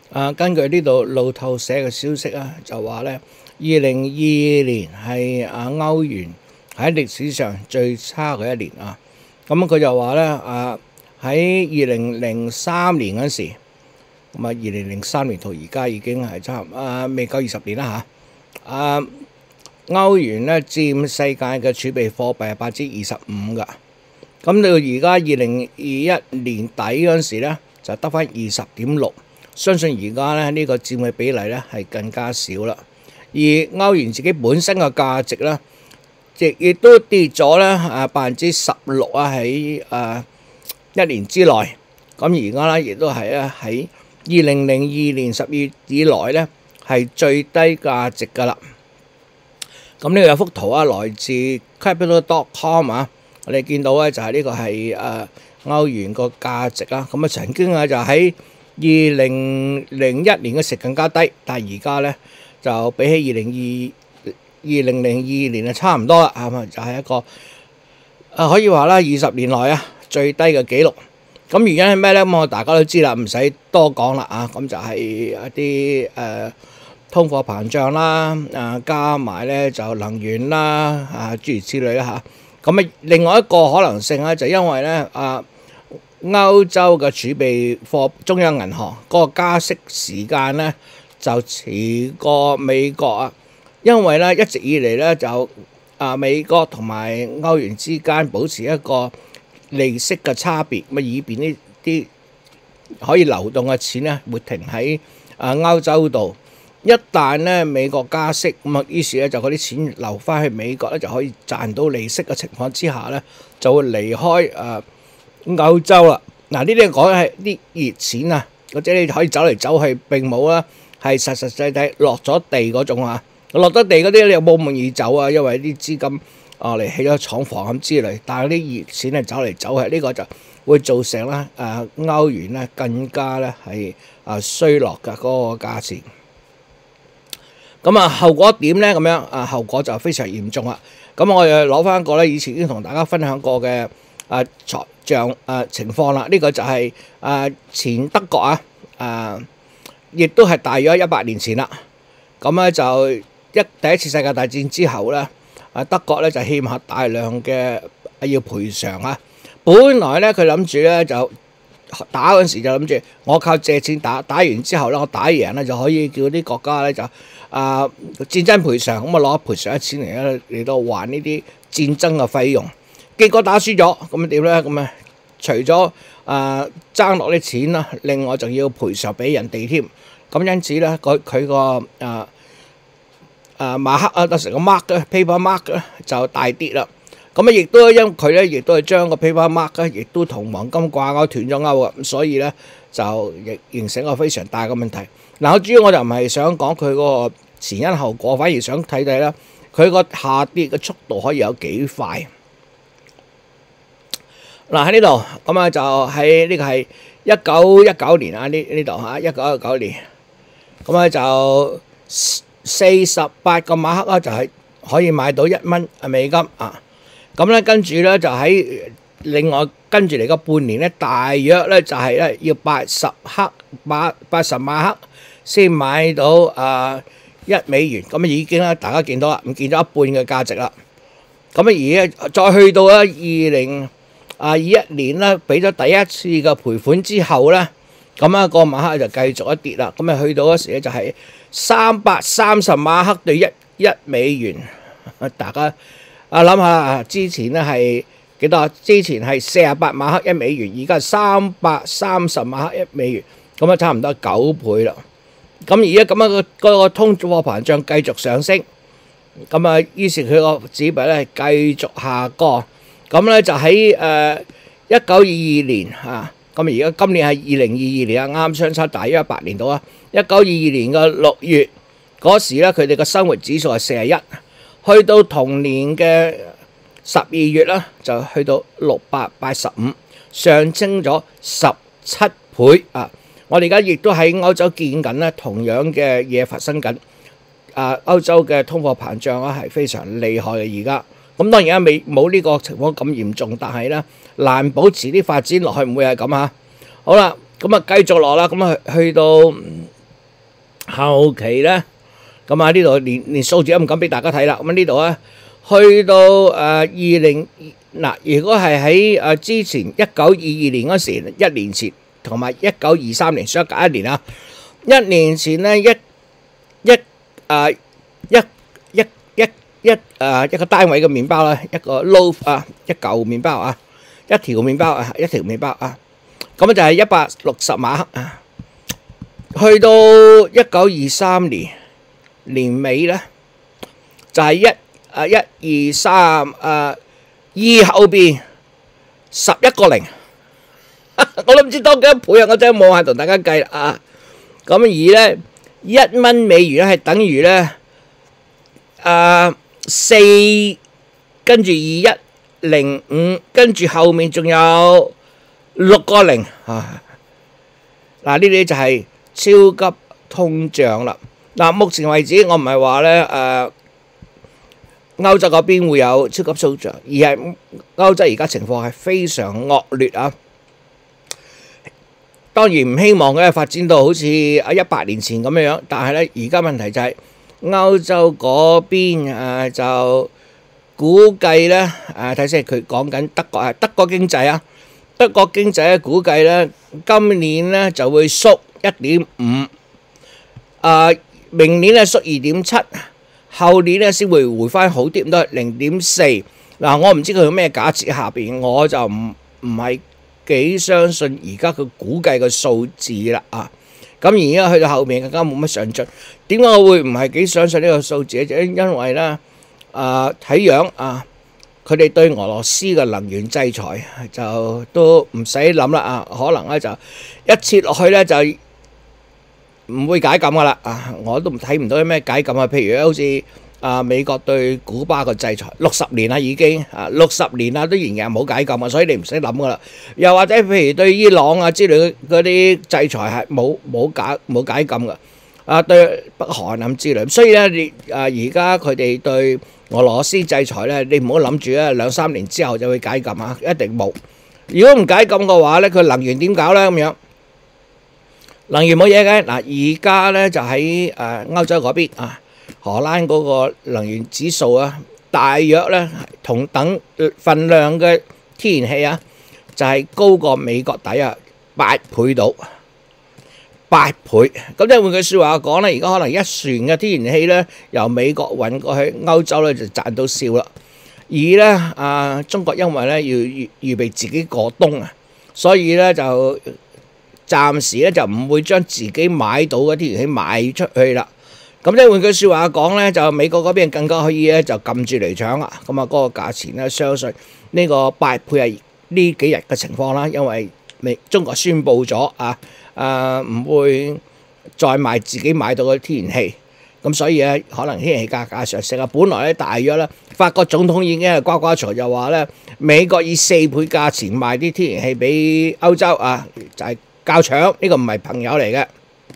根據呢度路透社嘅消息啊，就話咧2022年係歐元喺歷史上最差嘅一年啊。咁佢就話咧喺2003年嗰時，咁2003年到而家已經係差未夠20年啦嚇。歐元咧佔世界嘅儲備貨幣係25%㗎。咁到而家2021年底嗰陣時咧，就得返20.6%。相信而家咧呢個佔嘅比例咧係更加少啦。而歐元自己本身嘅價值咧，亦都跌咗咧16%喺一年之內。咁而家咧亦都係咧喺2002年12月以來咧係最低價值㗎啦。咁呢個有幅圖啊，來自 capital.com 啊，我哋見到咧就係呢個係歐元個價值啊。咁曾經就喺2001年嘅時更加低，但係而家咧就比起2002年差唔多啦，係咪？就係一個可以話啦20年內最低嘅紀錄。咁原因係咩咧？咁我大家都知啦，唔使多講啦咁就係一啲通貨膨脹啦，加埋咧就能源啦，諸如此類啦嚇。咁另外一個可能性咧就因為咧歐洲嘅儲備貨中央銀行嗰個加息時間咧就遲過美國因為咧一直以嚟咧就美國同埋歐元之間保持一個利息嘅差別，以便呢啲可以流動嘅錢咧會停喺歐洲度。一旦咧美國加息，於是咧就嗰啲錢流翻去美國咧就可以賺到利息嘅情況之下咧，就會離開歐洲啦。呢啲講係啲熱錢或者你可以走嚟走去，並冇係實實際際落咗地嗰種落咗地嗰啲你又冇咁容易走因為啲資金嚟起咗廠房咁之類。但係啲熱錢係走嚟走去，呢個就會造成咧歐元咧更加咧係衰落嘅嗰個價錢。咁後果點咧？咁樣後果就非常嚴重啦。咁我又攞翻一個咧，以前已經同大家分享過嘅財賬情況啦。呢個就係前德國亦都係大約100年前啦。咁咧就第一次世界大戰之後咧，德國咧就欠下大量嘅要賠償本來咧佢諗住咧就打嗰陣時就諗住我靠借錢打完之後咧，我打贏咧就可以叫啲國家咧就戰爭賠償，咁攞賠償嘅錢嚟到還呢啲戰爭嘅費用。結果打輸咗，咁點咧？咁除咗爭落啲錢啦，另外仲要賠償俾人哋添。咁因此咧，佢個馬克成個 paper mark 就大跌啦。咁亦都因佢咧，亦都係將個 paper mark 亦都同黃金掛鈎斷咗鈎咁所以咧就亦形成一個非常大嘅問題。我主要我就唔係想講佢嗰個前因後果，反而想睇睇啦，佢個下跌嘅速度可以有幾快。喺呢度咁就喺呢個係1919年呢度1919年咁就48個馬克就係可以買到1蚊美金咁咧跟住咧就喺另外跟住嚟個半年咧，大約咧就係咧要80馬克先買到1美元。咁已經大家見到啦，唔見咗一半嘅價值啦。咁而再去到2021年咧，俾咗第一次嘅賠款之後咧，咁個馬克就繼續一跌啦。咁去到嗰時咧就係330馬克對1美元。大家諗下之前咧係幾多？之前係48馬克1美元，而家係330馬克1美元，咁差唔多9倍啦。咁而家咁樣個通貨膨脹繼續上升，咁於是佢個紙幣咧繼續下降。咁咧就喺1922年咁而家今年係2022年啱相差大約100年到1922年嘅6月嗰時咧，佢哋嘅生活指數係41，去到同年嘅12月啦，就去到685，上升咗17倍我哋而家亦都喺歐洲見緊咧同樣嘅嘢發生緊。歐洲嘅通貨膨脹係非常厲害嘅而家。咁當然冇呢個情況咁嚴重，但係咧難保遲啲發展落去唔會係咁好啦，咁繼續落啦，咁去到後期咧，咁啊呢度連數字都唔敢俾大家睇啦。咁呢度咧，去到20嗱，如果係喺之前1922年嗰時，一年前同埋1923年相隔一年啊，一年前咧一個單位嘅麵包啦，一個 loaf 啊，一嚿麵包啊，一條麵包啊，咁就係160馬克啊。去到1923年年尾咧，就係1、2、3二後邊11個零，我都唔知多幾多倍啊！我真係冇係同大家計啦啊！咁而咧1蚊美元咧係等於咧4，跟住2105，跟住後面仲有6個零啊！嗱，呢啲就係超級通脹啦！嗱，目前為止我唔係話咧歐洲嗰邊會有超級通脹，而係歐洲而家情況係非常惡劣啊！當然唔希望佢發展到好似100年前咁樣，但係咧而家問題就係歐洲嗰邊就估計咧睇先，佢講緊德國經濟啊，德國經濟咧估計咧今年咧就會縮1.5，明年咧縮2.7。後年咧先會回翻好啲，咁都係0.4。嗱，我唔知佢用咩假設下邊，我就唔係幾相信而家佢估計嘅數字啦啊。咁而家去到後面更加冇乜上進。點解我會唔係幾相信呢個數字咧？就因為咧睇樣佢哋對俄羅斯嘅能源制裁就都唔使諗啦啊，可能咧就一切落去咧就唔會解禁噶啦啊！我都睇唔到有咩解禁啊。譬如好似美國對古巴個制裁60年啦，已經60年啦，都仍然冇解禁啊，所以你唔使諗噶啦。又或者譬如對伊朗之類嗰啲制裁係冇解禁噶對北韓咁之類。所以咧，你而家佢哋對俄羅斯制裁咧，你唔好諗住咧2-3年之後就會解禁啊，一定冇。如果唔解禁嘅話咧，佢能源點搞咧咁樣？能源冇嘢嘅嗱，而家咧就喺歐洲嗰邊荷蘭嗰個能源指數大約咧同等份量嘅天然氣就係高過美國底8倍到8倍。咁即係換句説話講咧，而家可能一船嘅天然氣咧由美國運過去歐洲咧就賺到笑啦。而咧中國因為咧要預備自己過冬所以咧就暫時咧就唔會將自己買到嘅天然氣賣出去啦。咁即係換句説話講咧，就美國嗰邊更加可以咧就撳住嚟搶啦。咁嗰個價錢咧，相信呢個8倍係呢幾日嘅情況啦。因為中國宣布咗唔會再賣自己買到嘅天然氣，咁所以咧可能天然氣價格上升本來咧大約咧法國總統已經係呱呱嘈，就話咧美國以4倍價錢賣啲天然氣俾歐洲就係較搶。呢個唔係朋友嚟嘅，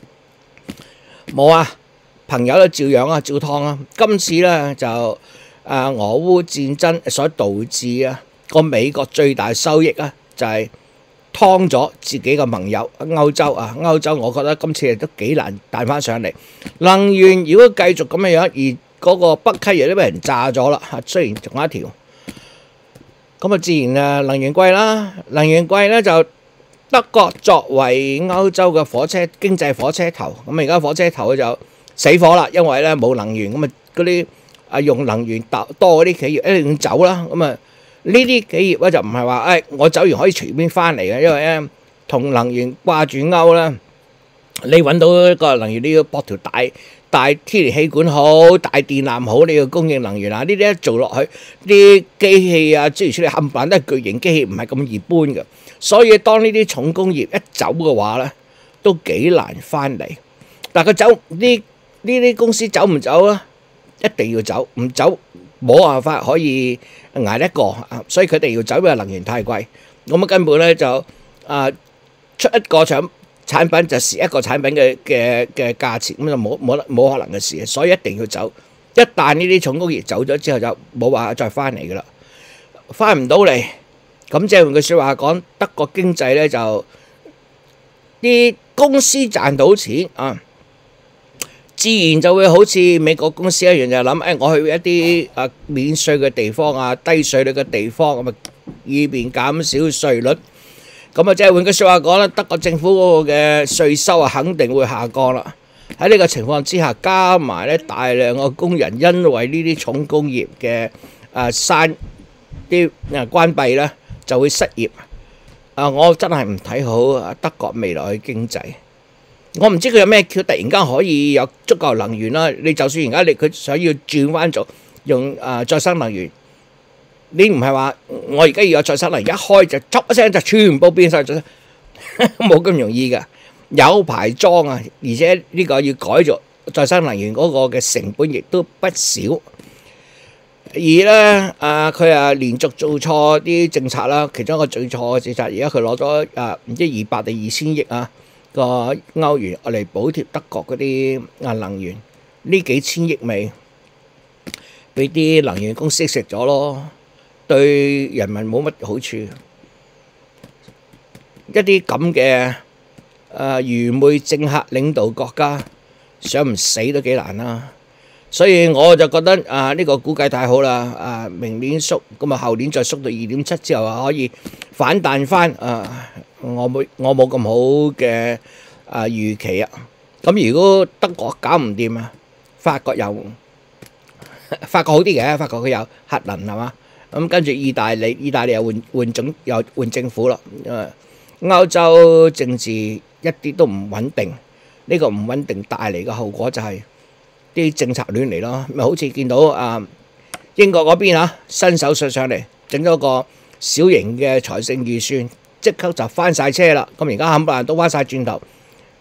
冇朋友都照樣照劏今次咧就俄烏戰爭所導致個美國最大收益就係劏咗自己嘅盟友歐洲歐洲我覺得今次都幾難彈翻上嚟。能源如果繼續咁樣而嗰個北溪亦都俾人炸咗啦雖然仲有一條，咁自然能源貴啦。能源貴咧就德國作為歐洲嘅經濟火車頭，咁而家火車頭就死火啦，因為咧冇能源，咁嗰啲用能源多嗰啲企業一定要走啦。咁呢啲企業咧就唔係話我走完可以隨便翻嚟嘅，因為咧同能源掛住鈎啦。你揾到一個能源，你要駁條大天然氣管好，大電纜好，你要供應能源呢啲一做落去，啲機器諸如此類冚唪唥都係巨型機器，唔係咁易搬嘅。所以當呢啲重工業一走嘅話咧，都幾難翻嚟。但係佢走呢啲公司走唔走一定要走，唔走冇辦法可以捱得過所以佢哋要走，因為能源太貴。咁根本咧就出一個產品就蝕一個產品嘅價錢，咁就冇可能嘅事，所以一定要走。一旦呢啲重工業走咗之後，就冇話再翻嚟噶啦，翻唔到嚟。咁即係換句説話講，德國經濟咧就啲公司賺到錢自然就會好似美國公司一樣，就諗我去一啲免稅嘅地方啊、低稅率嘅地方咁啊，以便減少稅率。咁啊，即係換句説話講咧，德國政府嗰個嘅稅收啊，肯定會下降啦。喺呢個情況之下，加埋咧大量嘅工人因為呢啲重工業嘅關閉咧，就會失業。我真係唔睇好德國未來嘅經濟。我唔知佢有咩橋，突然間可以有足夠能源啦。你就算而家佢想要轉翻做用再生能源，你唔係話我而家要有再生能源，一開就噏一聲就全部變晒再生，冇咁容易㗎。有排裝啊，而且呢個要改做再生能源嗰個嘅成本亦都不少。而咧佢連續做錯啲政策啦，其中一個最錯嘅政策，而家佢攞咗唔知200定2000億個歐元嚟補貼德國嗰啲能源，呢幾千億咪俾啲能源公司食咗咯，對人民冇乜好處。一啲咁嘅愚昧政客領導國家，想唔死都幾難啦。所以我就覺得呢個估計太好啦。明年縮，咁後年再縮到2.7之後可以反彈翻。我冇咁好嘅預期啊。咁如果德國搞唔掂法國好啲嘅，法國佢有核能係嘛？咁跟住意大利又換政府啦。歐洲政治一啲都唔穩定，呢個唔穩定帶嚟嘅後果就係啲政策亂嚟咯。咪好似見到英國嗰邊新首相上嚟整咗個小型嘅財政預算，即刻就翻晒車啦。咁而家冚唪唥都翻晒轉頭。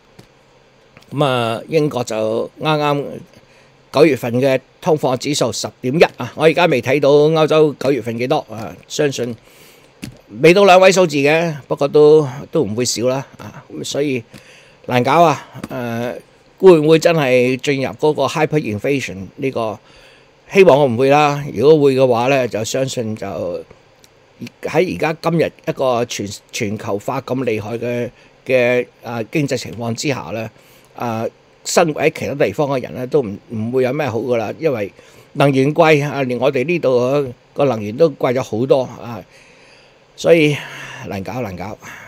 咁英國就啱啱9月份嘅通貨指數10.1我而家未睇到歐洲9月份幾多相信未到2位數字嘅，不過都唔會少啦所以難搞會唔會真係進入嗰個 hyperinflation 呢個？希望我唔會啦。如果會嘅話呢，就相信就喺而家今日一個全球化咁厲害嘅經濟情況之下呢，生活喺其他地方嘅人呢都唔會有咩好噶啦，因為能源貴連我哋呢度個能源都貴咗好多所以難搞。